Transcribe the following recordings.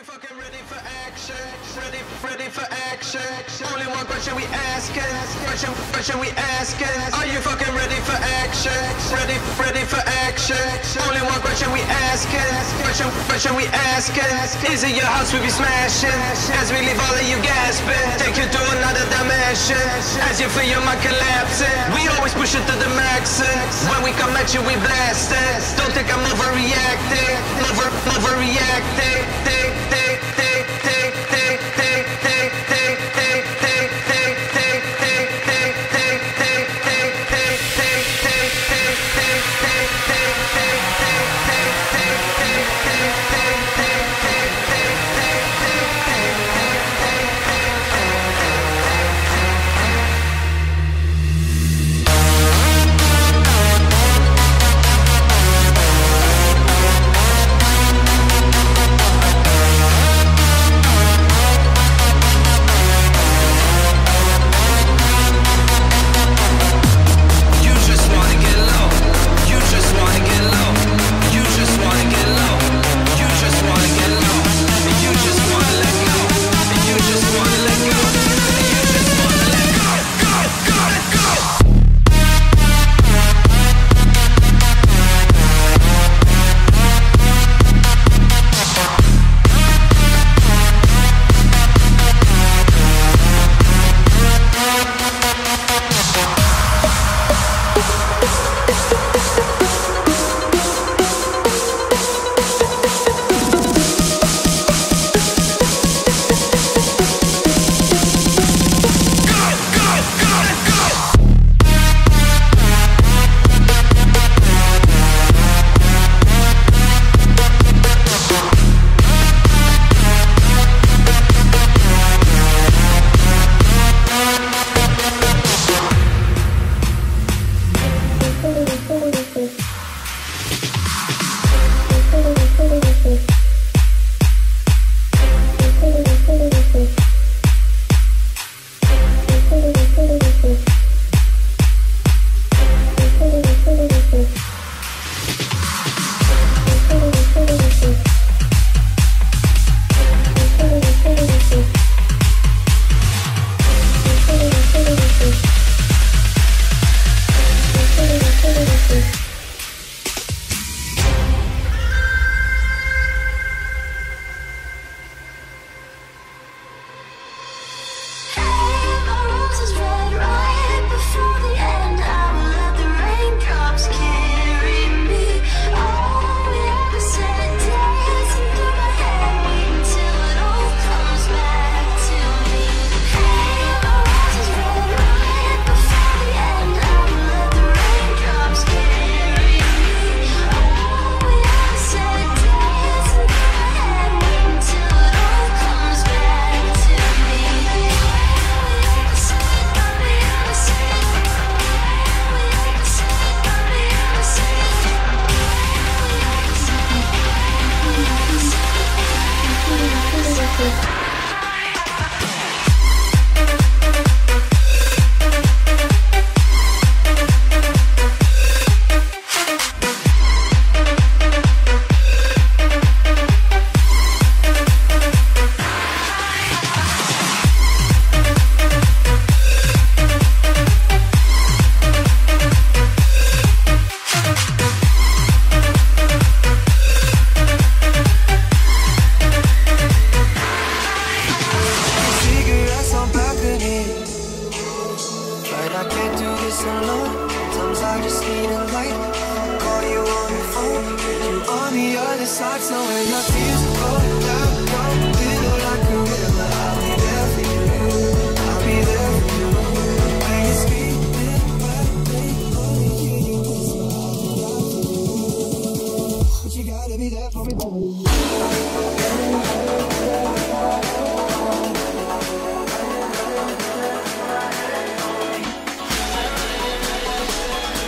fucking ready for action? Ready for action? Only one question we asking. Question we asking. Are you fucking ready for action? Ready for action? Only one question we asking. Question we asking. Is it your house we be smashing? As we leave all of you gasping, take you to another dimension. As you feel your mind collapsing, we always push it to the max. When we come at you, we blasting. Don't think I'm overreacting. Overreacting.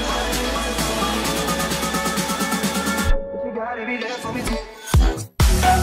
Gotta be there for me too.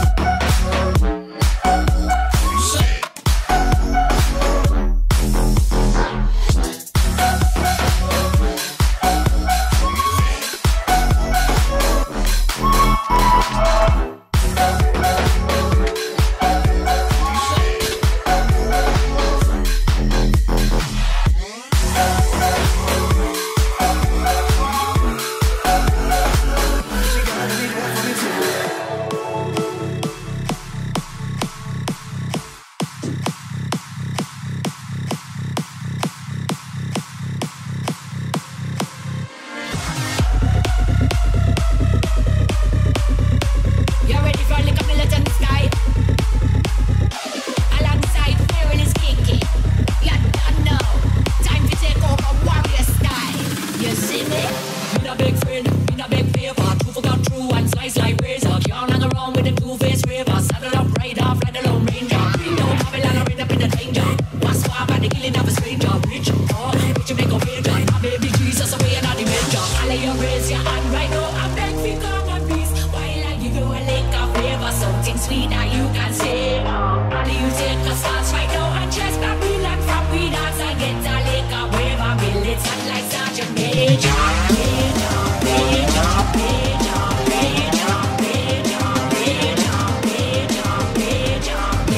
sweet, now you can say, how do you take the stars right now and just back me like from we dance and get a lick of wave and build it up like Sergeant Major, Major, Major, Major, Major, Major, Major, Major,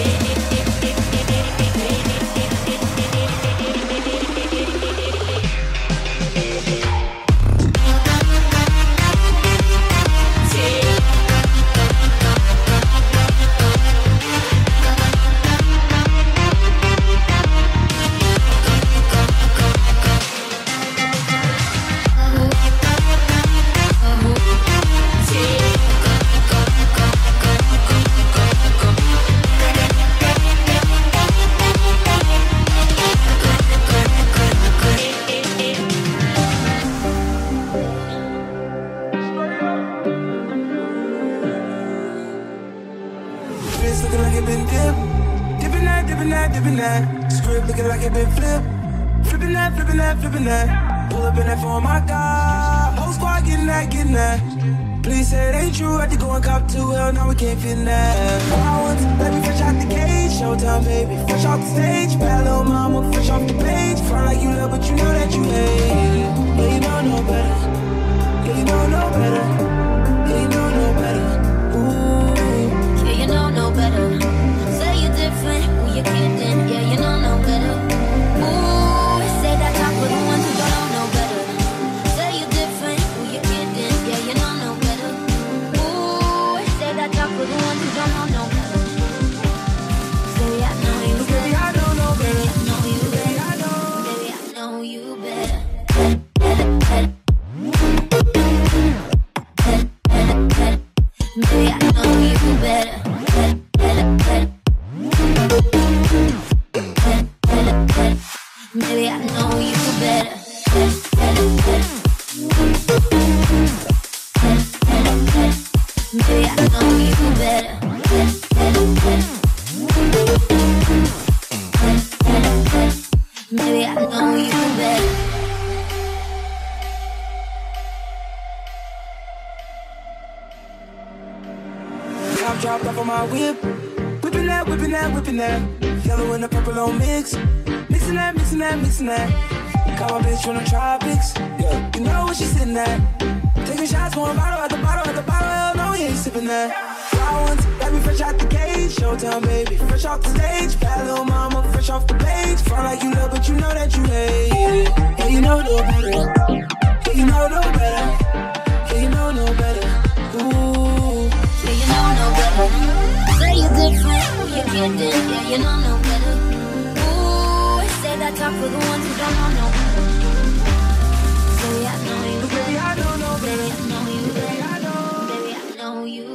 Wrist looking like it been dipped. Dipping that, dipping that, dipping that. Script looking like it been flipped. Flipping that, flipping that, flipping that. Pull up in that for my God. Whole squad getting that, getting that. Please say it ain't true. I had to go and cop too well. Now we can't fit in that. I want to let me fresh out the cage. Showtime, baby. Fresh off the stage. Bad little mama, fresh off the page. Front like you love, but you know that you hate. Yeah, you know no better. Yeah, you know no better. Yeah, you know no better. Ooh. Yeah, you know no better. Say you're different, who you kidding? Yeah, you know no better. Ooh, say that talk for the ones who don't know better. Say you're different, who you kidding? Yeah, you know no better. Ooh, say that talk for the ones who don't know better. Say I know you better. Baby, I don't know better. I know you better. Baby, I know. Baby, I know you better. Maybe I know you better. Maybe I know you better. Maybe I know you better. Maybe I know you better. Top dropped off on my whip. Whipping that, whipping that, whipping that. Yellow and the purple on mix. Mixing that, mixing that, mixing that. Call my bitch from the tropics. Yeah, you know what she's sitting at. Taking shots, one bottle at the bottle at the bottle. Hell no, he ain't sipping that. Wild ones, got me fresh out the cage. Showtime, baby, fresh off the stage. Bad little mama, fresh off the page. Front like you love, but you know that you hate. Yeah, you know no better. Yeah, you know no better. Yeah, you know no better. Ooh. Yeah, you know no better. Say you're different, who you kidding? Yeah, you know no better. Ooh, say that talk for the ones who don't know no better. Say I know you better. Baby, I don't know better. Baby, I know you Baby, better. I know. Baby, I know you